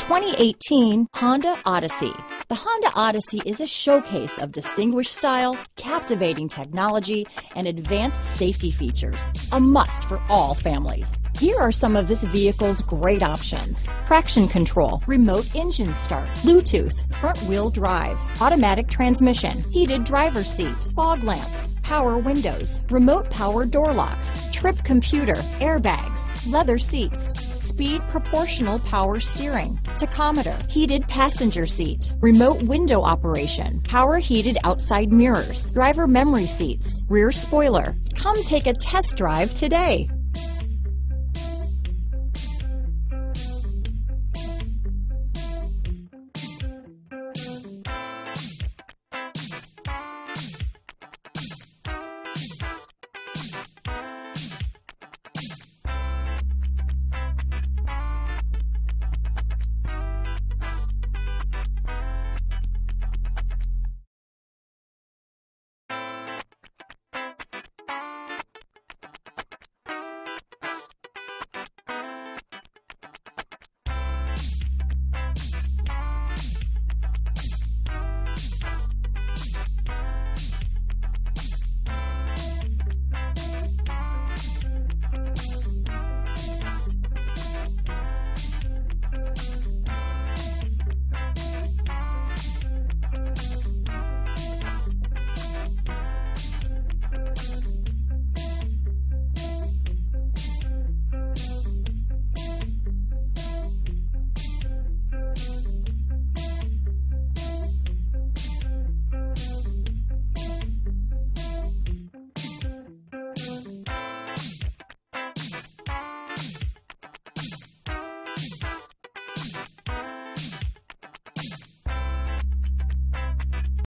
2018 Honda Odyssey. The Honda Odyssey is a showcase of distinguished style, captivating technology, and advanced safety features. A must for all families. Here are some of this vehicle's great options: traction control, remote engine start, Bluetooth, front wheel drive, automatic transmission, heated driver's seat, fog lamps, power windows, remote power door locks, trip computer, airbags, leather seats, speed proportional power steering, tachometer, heated passenger seat, remote window operation, power heated outside mirrors, driver memory seats, rear spoiler. Come take a test drive today.